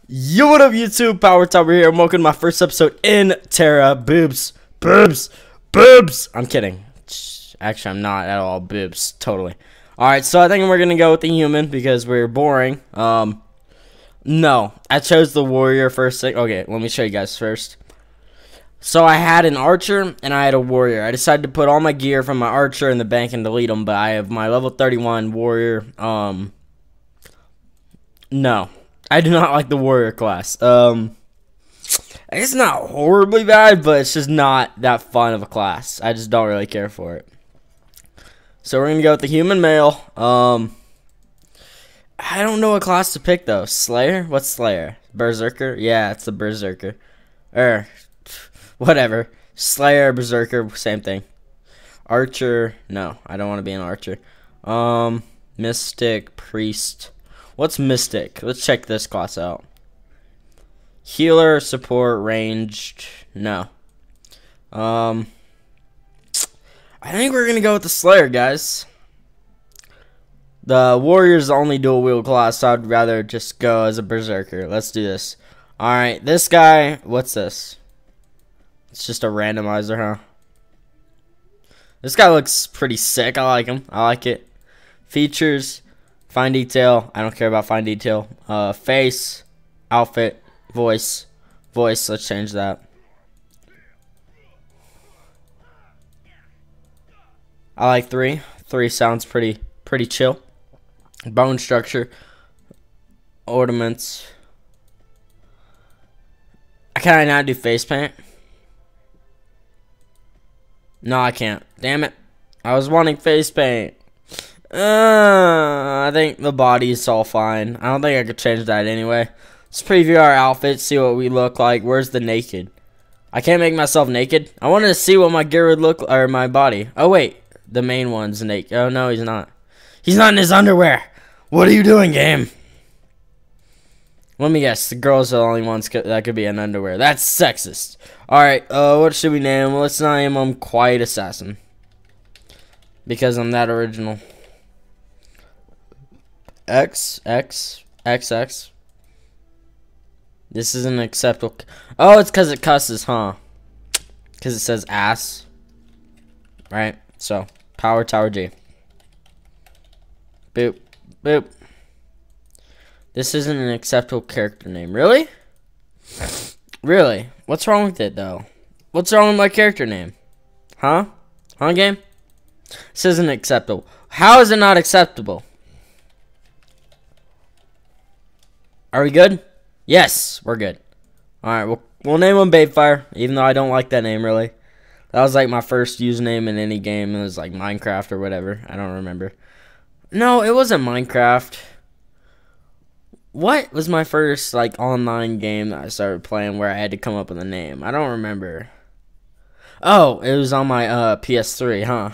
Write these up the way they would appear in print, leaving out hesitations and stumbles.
Yo, what up, YouTube? PowerTowerG here, and welcome to my first episode in Tera. Boobs, boobs, boobs. I'm kidding. Actually, I'm not at all. Boobs, totally. Alright, so I think we're gonna go with the human because we're boring. No, I chose the warrior first. Okay, let me show you guys first. So I had an archer and I had a warrior. I decided to put all my gear from my archer in the bank and delete them, but I have my level 31 warrior. No. I do not like the warrior class. It's not horribly bad, but it's just not that fun of a class. I just don't really care for it. So we're gonna go with the human male. I don't know what class to pick though. Slayer? What's Slayer? Berserker? Yeah, it's the Berserker. Whatever. Slayer, Berserker, same thing. Archer? No, I don't want to be an archer. Mystic, Priest. What's Mystic? Let's check this class out. Healer, support, ranged. No. I think we're gonna go with the Slayer, guys. The Warrior's the only dual wield class, so I'd rather just go as a Berserker. Let's do this. Alright, this guy, what's this? It's just a randomizer, huh? This guy looks pretty sick. I like him. I like it. Features. Fine detail. I don't care about fine detail. Face, outfit, voice. Let's change that. I like 3. 3 sounds pretty chill. Bone structure. Ornaments. Can I not do face paint? No, I can't. Damn it. I was wanting face paint. I think the body's all fine. I don't think I could change that anyway. Let's preview our outfit, see what we look like. Where's the naked? I can't make myself naked. I wanted to see what my gear would look, or my body. Oh wait, the main one's naked. Oh no, he's not. He's not in his underwear. What are you doing, game? Let me guess. The girls are the only ones that could be in underwear. That's sexist. All right. What should we name him? Let's name him Quiet Assassin because I'm that original. X. This isn't acceptable. Oh, it's because it cusses, huh? Because it says ass. Right? So, PowerTowerG. Boop. Boop. This isn't an acceptable character name. Really? Really? What's wrong with it, though? What's wrong with my character name? Huh? Huh, game? This isn't acceptable. How is it not acceptable? Are we good? Yes, we're good. Alright, we'll name him Babefire, even though I don't like that name, really. That was like my first username in any game. It was like Minecraft or whatever. I don't remember. No, it wasn't Minecraft. What was my first like online game that I started playing where I had to come up with a name? I don't remember. Oh, it was on my PS3, huh?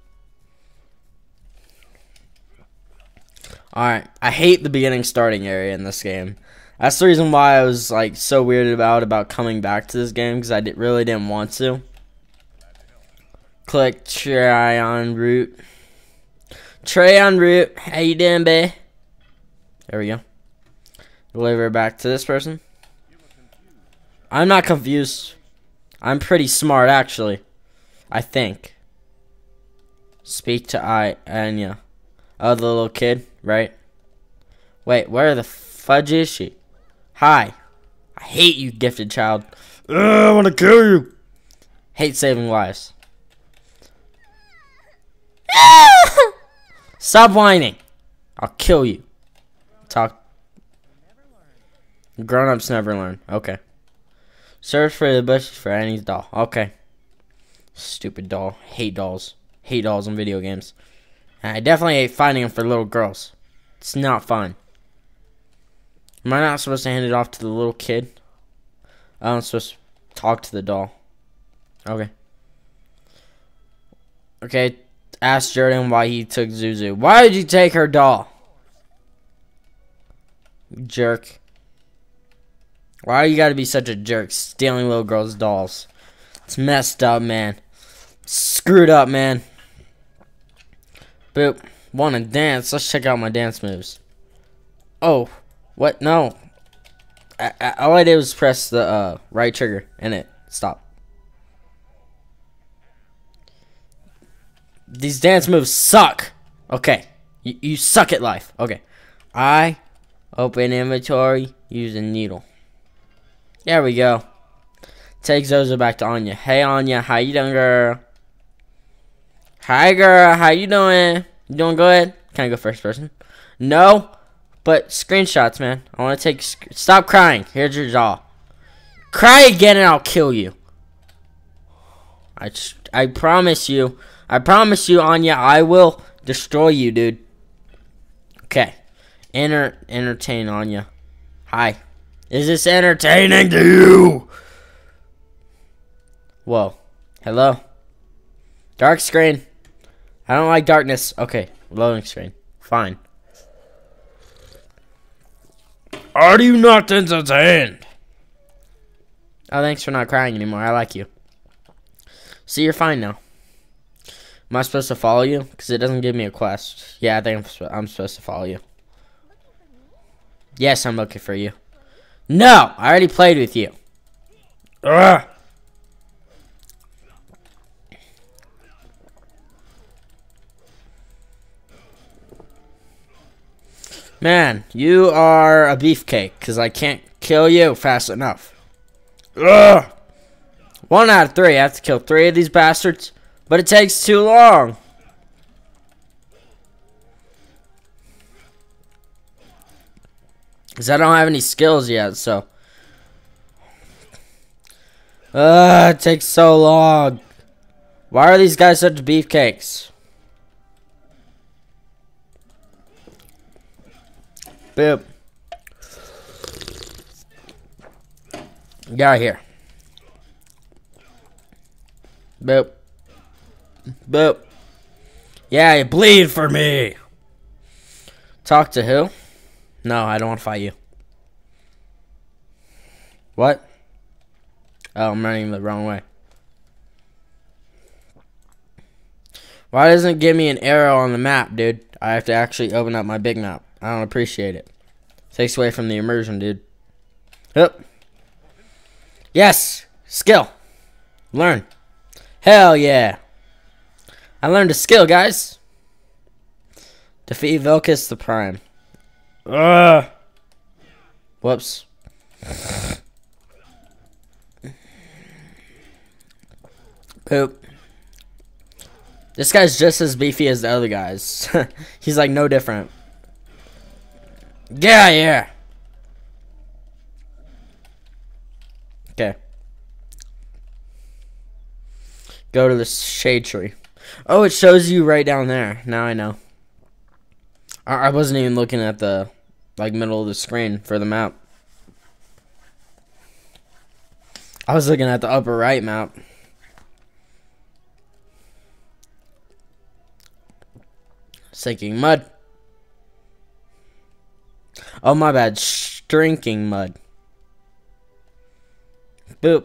Alright, I hate the beginning starting area in this game. That's the reason why I was like so weirded about coming back to this game, because I really didn't want to. Click try on route. Try on route. How you doing, bae? There we go. Deliver back to this person. I'm not confused. I'm pretty smart, actually. I think. Speak to Anya. Oh, the little kid, right? Wait, where the fudge is she? Hi. I hate you, gifted child. I want to kill you. Hate saving lives. Stop whining. I'll kill you. Talk. Grown-ups never learn. Okay. Search for the bushes for Annie's doll. Okay. Stupid doll. Hate dolls. Hate dolls in video games. And I definitely hate finding them for little girls. It's not fun. Am I not supposed to hand it off to the little kid? I'm supposed to talk to the doll. Okay. Okay. Ask Jordan why he took Zuzu. Why did you take her doll? Jerk. Why you gotta be such a jerk stealing little girls' dolls? It's messed up, man. Screwed up, man. Boop. Wanna dance? Let's check out my dance moves. Oh. What? No. All I did was press the right trigger and it stopped. These dance moves suck. Okay. You suck at life. Okay. I open inventory using needle. There we go. Take Zozo back to Anya. Hey Anya, how you doing, girl? Hi girl, how you doing? You doing good? Can I go first person? No, but screenshots, man. I want to take. Stop crying. Here's your jaw. Cry again and I'll kill you. I promise you. I promise you, Anya. I will destroy you, dude. Okay. Entertain Anya. Hi. Is this entertaining to you? Whoa. Hello. Dark screen. I don't like darkness. Okay. Loading screen. Fine. Are you not entertained? Oh, thanks for not crying anymore. I like you. See, you're fine now. Am I supposed to follow you? Because it doesn't give me a quest. Yeah, I think I'm supposed to follow you. Yes, I'm looking for you. No! I already played with you. Ugh! Man, you are a beefcake, because I can't kill you fast enough. Ugh! 1 out of 3. I have to kill 3 of these bastards, but it takes too long. Because I don't have any skills yet, so. It takes so long. Why are these guys such beefcakes? Boop. Get out of here. Boop. Boop. Yeah, you bleed for me. Talk to who? No, I don't want to fight you. What? Oh, I'm running the wrong way. Why doesn't it give me an arrow on the map, dude? I have to actually open up my big map. I don't appreciate it. Takes away from the immersion, dude. Yep. Yes! Skill. Learn. Hell yeah. I learned a skill, guys. Defeat Vilcus the Prime. Ugh. Whoops. Poop. This guy's just as beefy as the other guys. He's like no different. Yeah, yeah. Okay. Go to the shade tree. Oh, it shows you right down there. Now I know. I wasn't even looking at the middle of the screen for the map. I was looking at the upper right map. Sinking mud. Oh, my bad. Shrinking mud. Boop.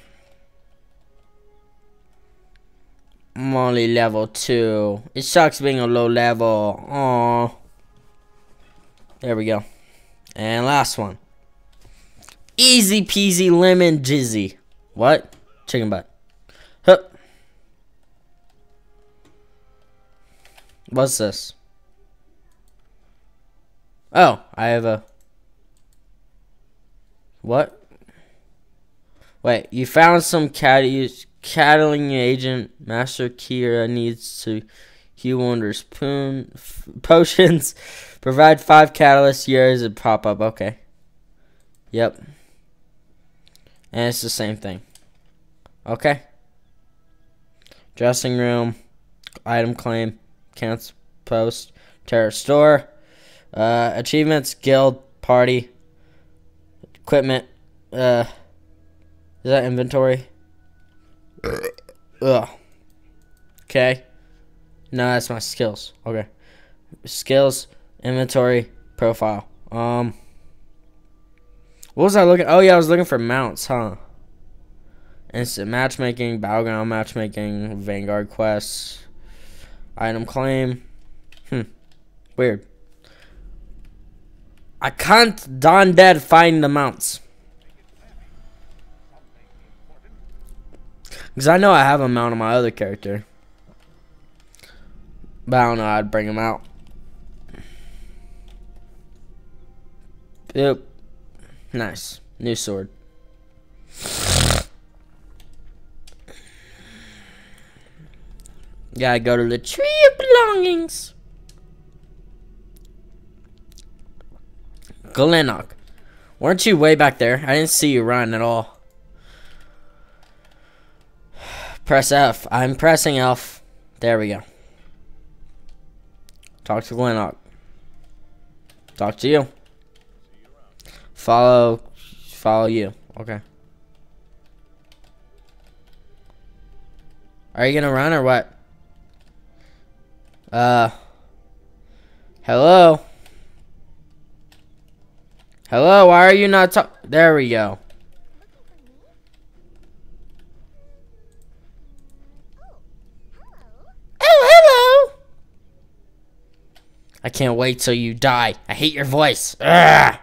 I'm only level 2. It sucks being a low level. Aww. There we go. And last one. Easy peasy lemon jizzy. What? Chicken butt. Hup. What's this? Oh, I have a... What? Wait, you found some cattling agent. Master Kira needs to heal wonders. Potions. Provide 5 catalyst years and pop up. Okay. Yep. And it's the same thing. Okay. Dressing room. Item claim. Cancel post. Tera store. Achievements. Guild. Party. Equipment. Is that inventory? Ugh. Okay. No, that's my skills. Okay. Skills. Inventory. Profile. What was I looking? Oh yeah, I was looking for mounts, huh? Instant matchmaking, battleground matchmaking, Vanguard quests, item claim. Weird. I can't darn dead find the mounts. Because I know I have a mount on my other character. But I don't know how I'd bring him out. Yep. Nice. New sword. Gotta go to the tree of belongings. Glennock. Weren't you way back there? I didn't see you run at all. Press F. I'm pressing F. There we go. Talk to Glennock. Talk to you. Follow you. Okay. Are you gonna run or what? Hello? Hello, why are you not there we go. Oh, hello! I can't wait till you die. I hate your voice. Ugh.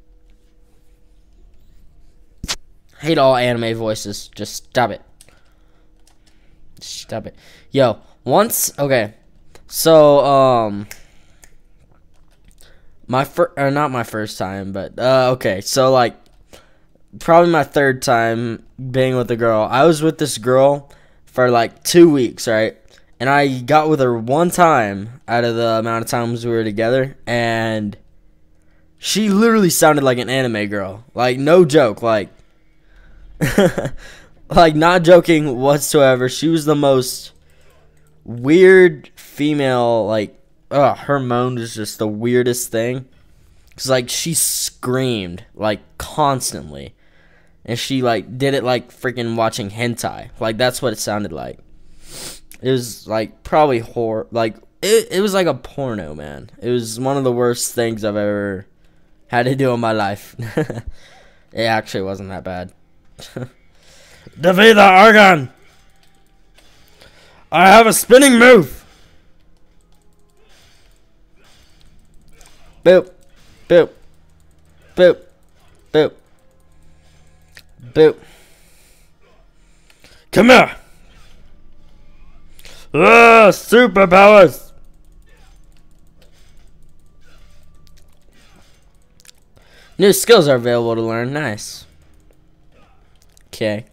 I hate all anime voices. Just stop it. Stop it. Yo, once, okay. So, not my first time, but, okay. So, like, probably my third time being with a girl. I was with this girl for, like, 2 weeks, right? And I got with her one time out of the amount of times we were together. And she literally sounded like an anime girl. Like, no joke, like... like, not joking whatsoever. She was the most weird female, like, her moan was just the weirdest thing. Cause, like, she screamed, like, constantly. And she, like, did it like freaking watching hentai. Like, that's what it sounded like. It was, like, probably horror. Like, it was like a porno, man. It was one of the worst things I've ever had to do in my life. It actually wasn't that bad. Defeat the Argon! I have a spinning move! Boop. Boop. Boop. Boop. Boop. Come here! Superpowers! New skills are available to learn. Nice. Okay.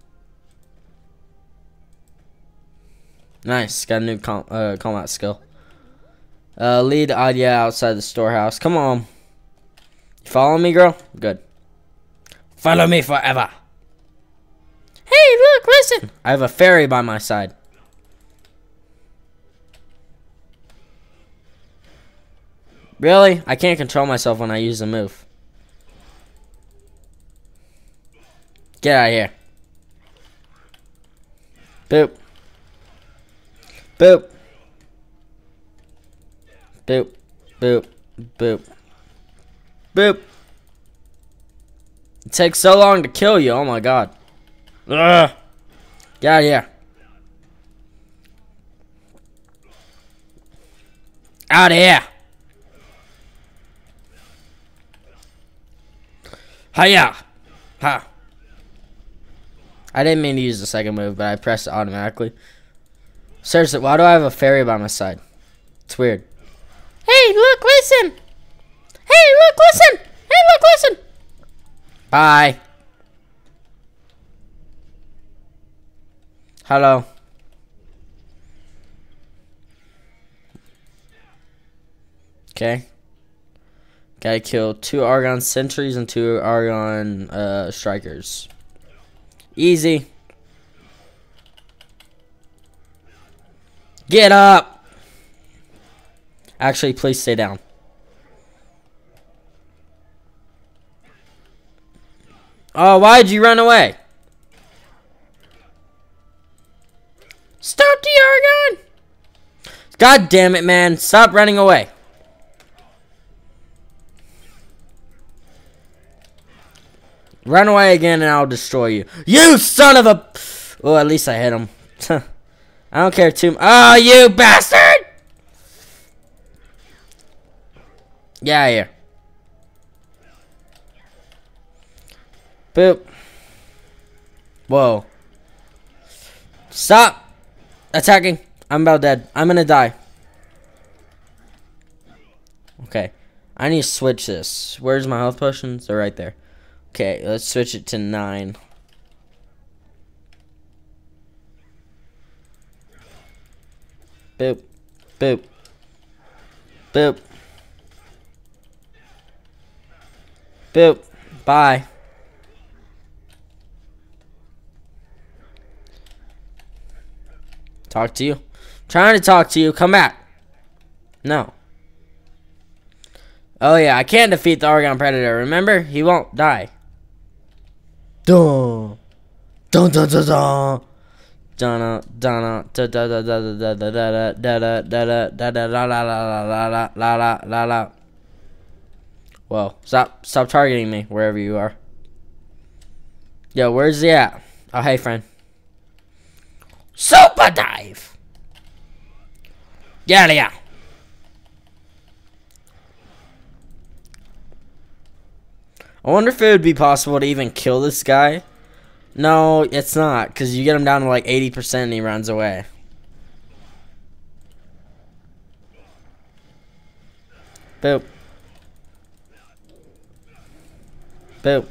Nice. Got a new combat skill. Lead Adia outside the storehouse. Come on. You follow me, girl? Good. Follow me forever. Hey, look, listen. I have a fairy by my side. Really? I can't control myself when I use the move. Get out of here. Boop. Boop. Boop. Boop. Boop. Boop. It takes so long to kill you. Oh my god. Ugh. Get out of here. Out of here. Hiya. Ha. I didn't mean to use the second move, but I pressed it automatically. Seriously, why do I have a fairy by my side? It's weird. Hey, look, listen. Hey, look, listen. Hey, look, listen. Bye. Hello. Okay. Gotta kill 2 Argon sentries and 2 Argon strikers. Easy. Get up. Actually, please stay down. Oh, why'd you run away? Stop the Argon! God damn it, man. Stop running away. Run away again and I'll destroy you. You son of a... Oh, at least I hit him. I don't care too much. Oh, you bastard! Get out of here. Boop. Whoa. Stop attacking. I'm about dead. I'm gonna die. Okay. I need to switch this. Where's my health potions? They're right there. Okay, let's switch it to 9. Boop. Boop. Boop. Boop. Bye. Talk to you. Trying to talk to you. Come back. No. Oh yeah, I can't defeat the Argon Predator. Remember? He won't die. Dun. Dun dun dun dun. Dun dun dun dun dun dun dun dun dun dun dun la la la la la la. Whoa! Stop targeting me wherever you are. Yo, where's he at? Oh, hey, friend. Super dive. Yeah, yeah. I wonder if it would be possible to even kill this guy. No, it's not, because you get him down to like 80% and he runs away. Boop. Boop.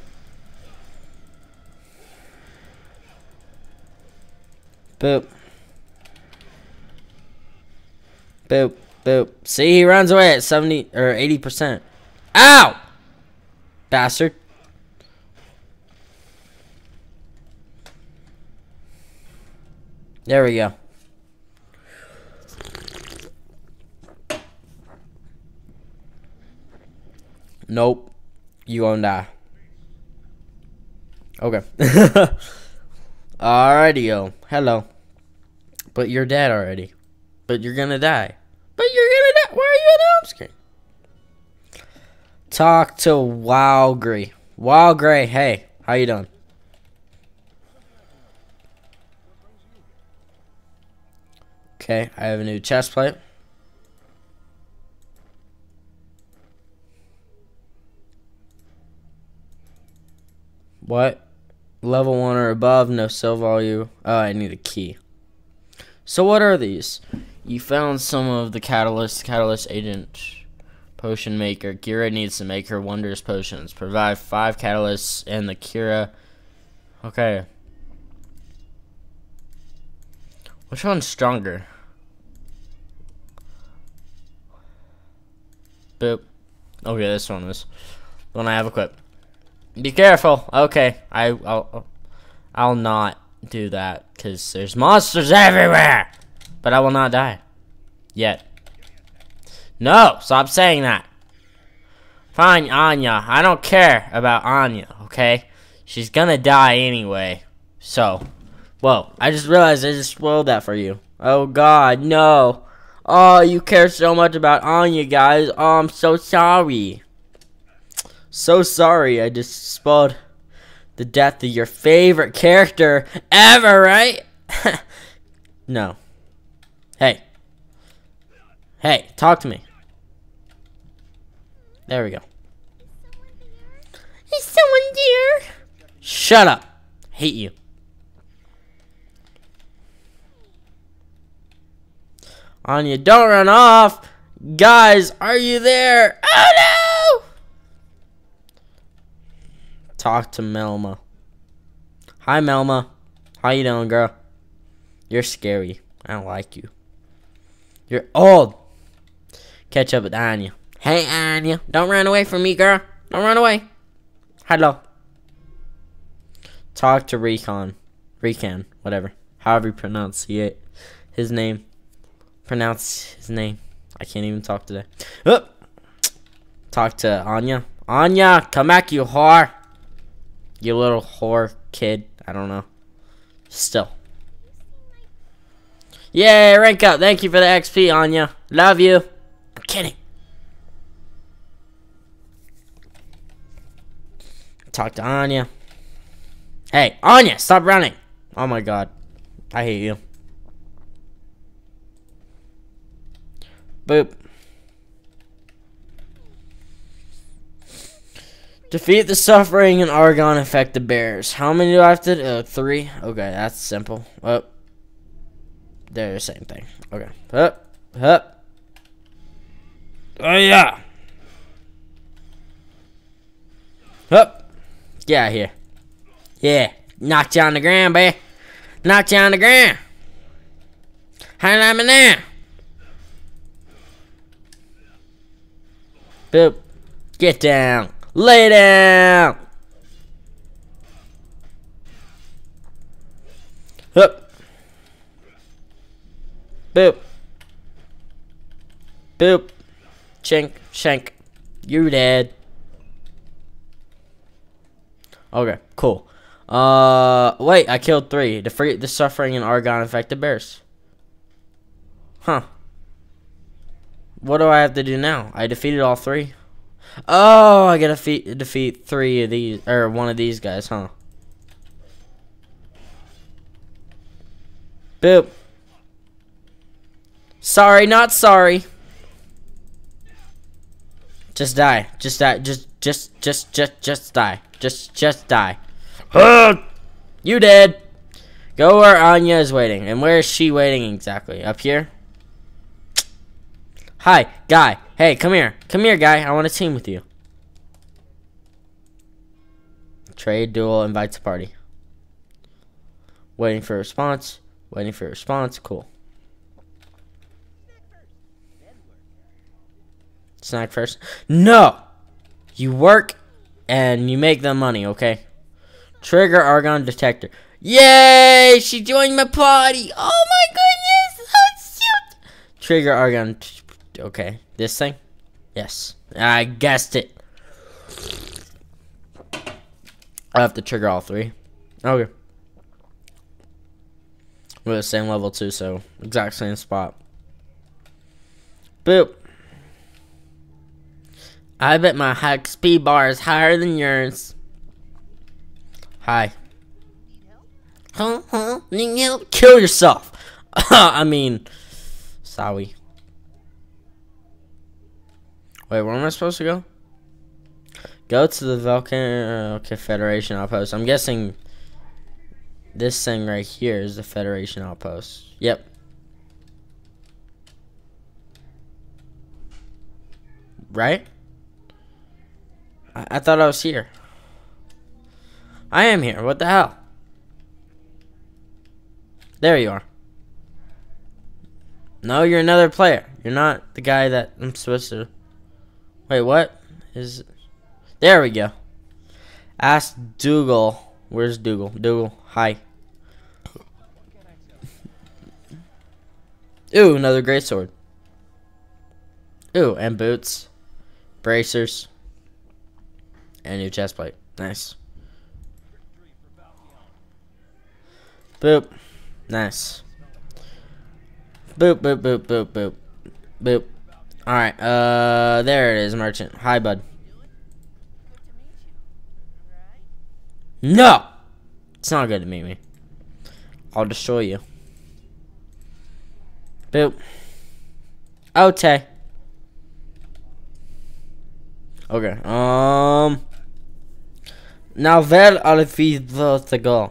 Boop. Boop. Boop. See, he runs away at 70 or 80%. Ow! Bastard. There we go. Nope. You gonna die. Okay. Alrighty, yo. Hello. But you're dead already. But you're gonna die. But you're gonna die. Why are you in the home screen? Talk to WowGray. WowGray, hey. How you doing? Okay, I have a new chest plate. What? Level 1 or above, no sell value. Oh, I need a key. So what are these? You found some of the catalyst agent, potion maker. Kira needs to make her wondrous potions. Provide 5 catalysts and the Kira. Okay. Which one's stronger? Boop. Okay, this one is the one I have equipped. Be careful. Okay, I'll not do that because there's monsters everywhere. But I will not die yet. No, stop saying that. Fine, Anya. I don't care about Anya. Okay, she's gonna die anyway. So, whoa! I just realized I just spoiled that for you. Oh God, no. Oh, you care so much about Anya, guys. Oh, I'm so sorry. So sorry, I just spoiled the death of your favorite character ever, right? No. Hey. Hey, talk to me. There we go. Is someone there? Shut up. Hate you. Anya, don't run off. Guys, are you there? Oh no! Talk to Melma. Hi, Melma. How you doing, girl? You're scary. I don't like you. You're old. Catch up with Anya. Hey, Anya. Don't run away from me, girl. Don't run away. Hello. Talk to Recon. Whatever. However you pronounce it. His name. Pronounce his name. I can't even talk today. Oh. Talk to Anya. Anya, come back, you whore. You little whore kid. I don't know. Still. Yay, rank up. Thank you for the XP, Anya. Love you. I'm kidding. Talk to Anya. Hey, Anya, stop running. Oh my God. I hate you. Boop. Defeat the suffering and Argon infected bears. How many do I have to do? 3? Okay, that's simple. Oh. They're the same thing. Okay. Up. Up. Oh, yeah. Up. Get out of here. Yeah. Knock you on the ground, baby. Knock you on the ground. How am I now? Boop. Get down. Lay down. Up. Boop. Boop. Chink. Shank. You dead. Okay, cool. Wait, I killed 3. Defeat the suffering and Argon infected bears. Huh. What do I have to do now? I defeated all 3. Oh, I gotta defeat 3 of these, or 1 of these guys, huh? Boop. Sorry, not sorry. Just die. Just die. Just die. Just die. You dead. Go where Anya is waiting. And where is she waiting exactly? Up here? Hi, guy. Hey, come here. Come here, guy. I want to team with you. Trade, duel, invite to party. Waiting for a response. Waiting for a response. Cool. Snack first. No! You work and you make the money, okay? Trigger Argon detector. Yay! She joined my party! Oh my goodness! Oh shoot! Trigger Argon. Okay. This thing? Yes. I guessed it. I have to trigger all 3. Okay. We're the same level too, so exact same spot. Boop. I bet my XP bar is higher than yours. Hi. Need help? Kill yourself. I mean, sorry. Wait, where am I supposed to go? Go to the Volcano Federation outpost. I'm guessing this thing right here is the Federation outpost. Yep. Right? I thought I was here. I am here. What the hell? There you are. No, you're another player. You're not the guy that I'm supposed to. Wait, what? There we go. Ask Dougal. Where's Dougal? Dougal, hi. Ooh, another great sword. Ooh, and boots. Bracers. And new chest plate. Nice. Boop. Nice. Boop, boop, boop, boop, boop. Boop. Alright, there it is, merchant. Hi, bud. No! It's not good to meet me. I'll destroy you. Boop. Okay. Okay, now where are we supposed to go?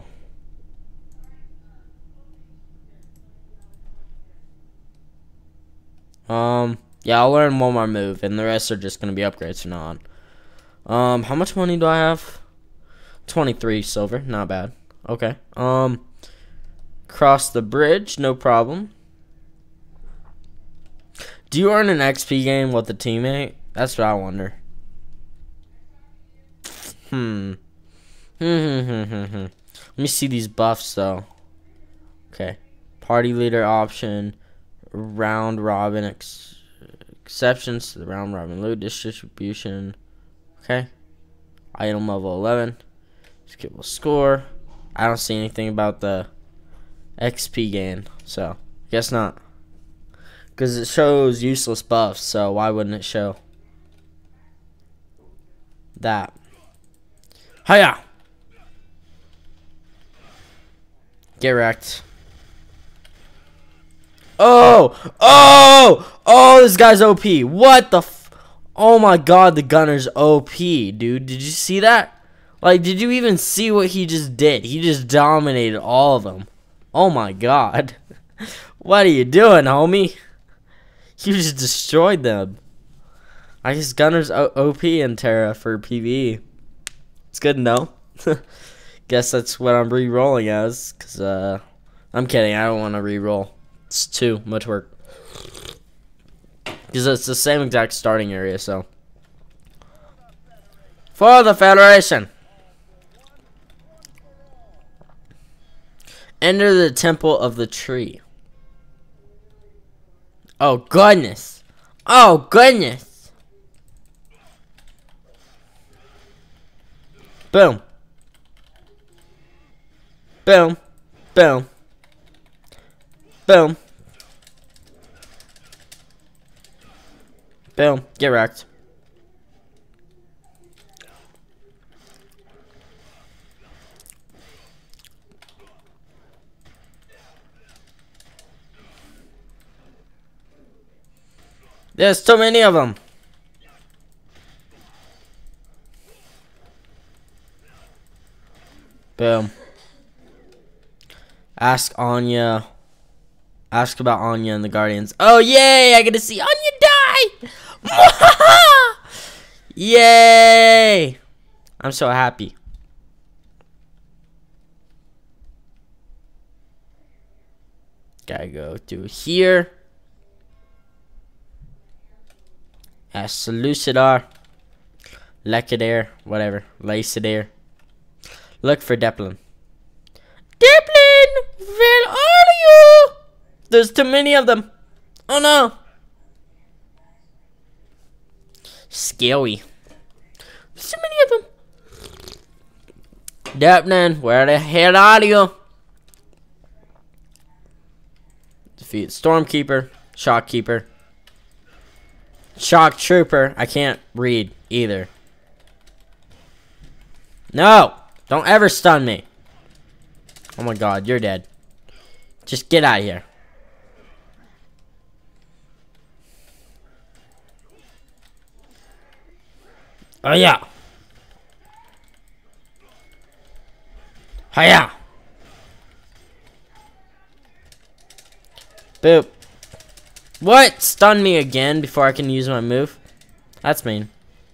Yeah, I'll learn one more move, and the rest are just gonna be upgrades from now on. How much money do I have? 23 silver, not bad. Okay. Cross the bridge, no problem. Do you earn an XP gain with a teammate? That's what I wonder. Let me see these buffs though. Okay. Party leader option. Round robin exceptions to the round robin loot distribution. Okay. Item level 11. Skippable score. I don't see anything about the XP gain, so guess not. Because it shows useless buffs, so why wouldn't it show that? Hiya! Get wrecked. Oh! Oh! Oh, this guy's OP. What the f... Oh my god, the gunner's OP, dude. Did you see that? Like, did you even see what he just did? He just dominated all of them. Oh my god. What are you doing, homie? You just destroyed them. I guess gunner's OP in Tera for PvE. It's good to know. Guess that's what I'm re-rolling as. Because, I'm kidding. I don't want to re-roll. It's too much work. Because it's the same exact starting area, so. For the Federation. Enter the Temple of the Tree. Oh, goodness. Oh, goodness. Boom. Boom. Boom. Boom. Boom. Get wrecked. There's too many of them. Boom. Ask Anya. Ask about Anya and the Guardians. Oh, yay! I get to see Anya die! Yay! I'm so happy. Gotta go through here. Ask Lucidar. Lekadare. Whatever. Lacidare. Look for Deplin. Deplin! Where are you? There's too many of them. Oh no. Scary. There's too many of them. Deplin, where the hell are you? Defeat Stormkeeper. Shockkeeper. Shock Trooper. I can't read either. No! Don't ever stun me. Oh my god, you're dead. Just get out of here. Oh yeah. Hiya. Boop. What? Stun me again before I can use my move? That's mean.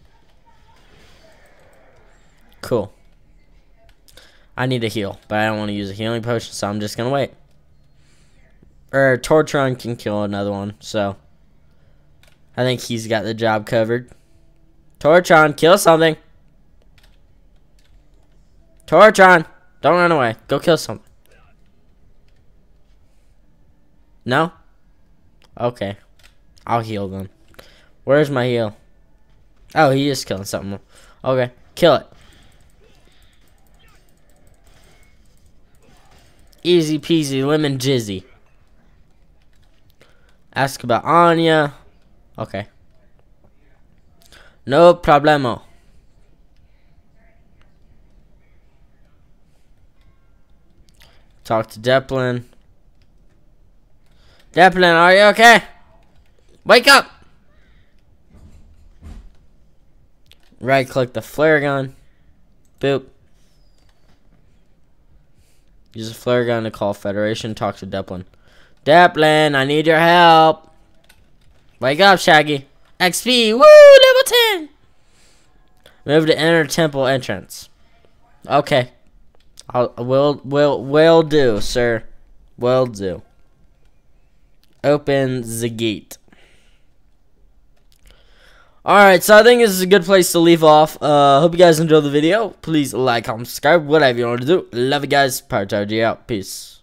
Cool. I need to heal, but I don't want to use a healing potion, so I'm just gonna wait. Or Tortron can kill another one, so I think he's got the job covered. Tortron, kill something. Tortron, don't run away. Go kill something. No? Okay. I'll heal them. Where's my heal? Oh, he is killing something. Okay, kill it. Easy peasy lemon jizzy. Ask about Anya. Okay. No problemo. Talk to Deplin. Deplin, are you okay? Wake up! Right click the flare gun. Boop. Use a flare gun to call Federation. Talk to Deplin. Deplin, I need your help. Wake up, Shaggy. XP, woo, level 10. Move to enter temple entrance. Okay. Will do, sir. Will do. Open the gate. Alright, so I think this is a good place to leave off. Hope you guys enjoyed the video. Please like, comment, subscribe, whatever you want to do. Love you guys. PowerTowerG out. Peace.